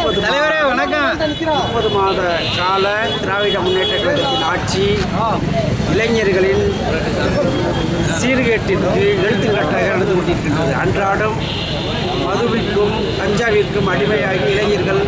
தலைவரே வணக்கம். 30 மாத கால திராவிட முன்னேற்ற கழகத்தின் ஆட்சி இளைஞர்களின் சீர்கேட்டிற்கு எடுத்துக்காட்டாக நடந்து கொண்டிருக்கின்றது. அன்றாடம் மதுவிற்கும் கஞ்சாவிற்கும் அடிமையாகி இளைஞர்கள்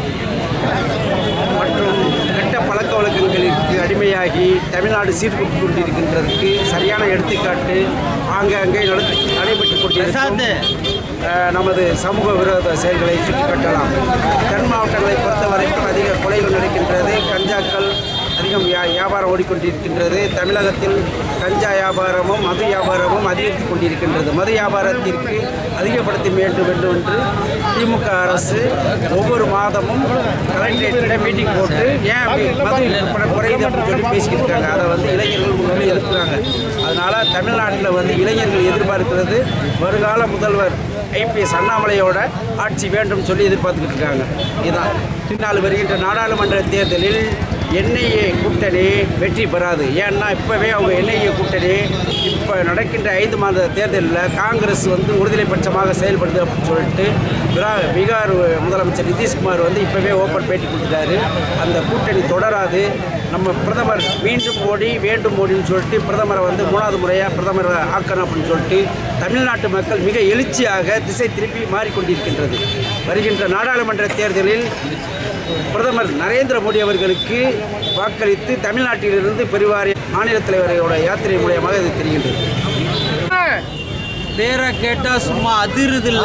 மற்றும் கெட்ட பழக்க வழக்கங்களுக்கு அடிமையாகி தமிழ்நாடு சீர்கூட்டு கொண்டிருக்கின்றதற்கு சரியான எடுத்துக்காட்டு ஆங்காங்கே நடைபெற்றுக் கொண்டிருக்கும் நமது சமூக விரோத செயல்களை சுட்டிக்காட்டலாம். தென் மாவட்டங்களை பொறுத்தவரைக்கும் அதிக கொலைகள் நடக்கின்றது. கஞ்சாக்கள் அதிகம் வியாபாரம் ஓடிக்கொண்டிருக்கின்றது. தமிழகத்தில் கஞ்சா வியாபாரமும் மது வியாபாரமும் அதிகரித்துக் கொண்டிருக்கின்றது. மது வியாபாரத்திற்கு அதிகப்படுத்த வேண்டும் என்று திமுக அரசு ஒவ்வொரு மாதமும் கலெக்டரேட்டில் மீட்டிங் போட்டு ஏன் மது விற்பனை குறையுது அப்படின்னு சொல்லி பேசிக்கிட்டு இருக்காங்க. அதை இளைஞர்கள் முன்னாடி எதிர்க்கிறாங்க. அதனால் தமிழ்நாட்டில் இளைஞர்கள் எதிர்பார்க்கிறது வருங்கால முதல்வர் IPS அண்ணாமலையோட ஆட்சி வேண்டும் சொல்லி எதிர்பார்த்துக்கிட்டு இருக்காங்க. இதுதான் பின்னால் வருகின்ற நாடாளுமன்ற தேர்தலில் NIA கூட்டணி வெற்றி பெறாது. ஏன்னா இப்போவே அவங்க NIA கூட்டணி இப்போ நடக்கின்ற 5 மாத தேர்தலில் காங்கிரஸ் ஒருதலை பட்சமாக செயல்படுது அப்படின்னு சொல்லிட்டு பீகார் முதலமைச்சர் நிதிஷ்குமார் இப்போவே ஓப்பன் பேட்டி கொடுத்துட்டாரு. அந்த கூட்டணி தொடராது. நம்ம பிரதமர் மீண்டும் மோடி வேண்டும் மோடின்னு சொல்லிட்டு பிரதமரை 3வது முறையாக பிரதமர் ஆக்கணும் அப்படின்னு சொல்லிட்டு தமிழ்நாட்டு மக்கள் மிக எழுச்சியாக திசை திருப்பி மாறிக்கொண்டிருக்கின்றது. வருகின்ற நாடாளுமன்ற தேர்தலில் பிரதமர் நரேந்திர மோடி அவர்களுக்கு வாக்களித்து தமிழ்நாட்டிலிருந்து பெருவாரி மாநில தலைவரோட யாத்திரை மூலமாக இது தெரிகின்றது. பேரை கேட்டா சும்மா அதிருதில்ல.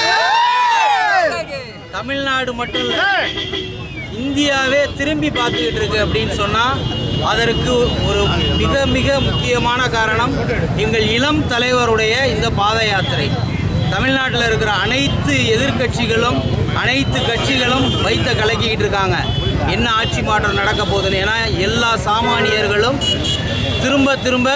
தமிழ்நாடு மட்டும் இந்தியாவே திரும்பி பார்த்துக்கிட்டு இருக்கு அப்படின்னு சொன்னால் அதற்கு ஒரு மிக மிக முக்கியமான காரணம் எங்கள் இளம் தலைவருடைய இந்த பாத யாத்திரை. தமிழ்நாட்டில் இருக்கிற அனைத்து எதிர்கட்சிகளும் அனைத்து கட்சிகளும் வைத்த கலக்கிக்கிட்டு இருக்காங்க. என்ன ஆட்சி மாற்றம் நடக்க போகுதுன்னு. ஏன்னா எல்லா சாமானியர்களும் திரும்ப திரும்ப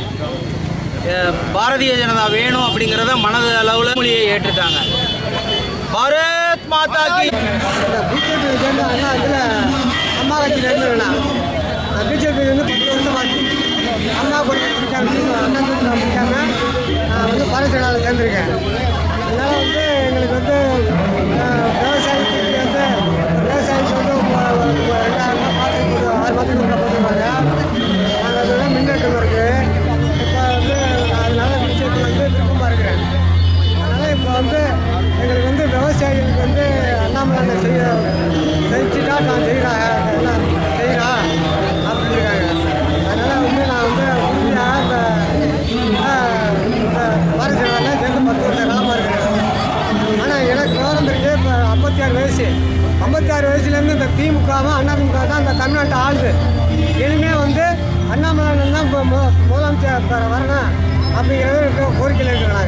பாரதிய ஜனதா வேணும் அப்படிங்கிறத மனது அளவில் மொழியை ஏற்றுட்டாங்க. பாரத் மாதா கி. பிஜேபி சேர்ந்து அண்ணா இதில் அம்மா கட்சியில் இருந்துருண்ணா. பிஜேபி 10 வருஷம் ஆச்சு. அண்ணா கூட பிடிக்காம அண்ணா பிடிக்காம நான் பாரதிய ஜனதாவில் சேர்ந்துருக்கேன். அதனால் எங்களுக்கு விவசாயத்துக்கு விவசாயத்துக்கு 2000 மாதத்துக்கு 6 மாதத்துக்கு போட்டுருவாங்க. நாங்கள் அதெல்லாம் முன்னேற்றம் இருக்குது. இப்போ அதனால பிஜேபி விருப்பமாக இருக்கிறேன். அதனால் இப்போ எங்களுக்கு விவசாயிகளுக்கு அண்ணாமலை செஞ்சுட்டா நான் செய்கிறேன் அப்படின்னு இருக்காங்க. அதனால் நான் உறுதியாக இந்த பாரதிய ஜனதாவில் சேர்ந்து 10 வருஷ காலமாக இருக்கிறேன். ஆனால் எனக்கு விவரம் இருக்கு. இப்போ 56 வயசு. 56 வயசுலேருந்து இந்த திமுகவும் அதிமுக தான் இந்த தமிழ்நாட்டை ஆளுது. இனிமேல் அண்ணாமலை தான் இப்போ முதலமைச்சர் வரணும் அப்படிங்கிறது கோரிக்கையில் இருக்கிறேன்.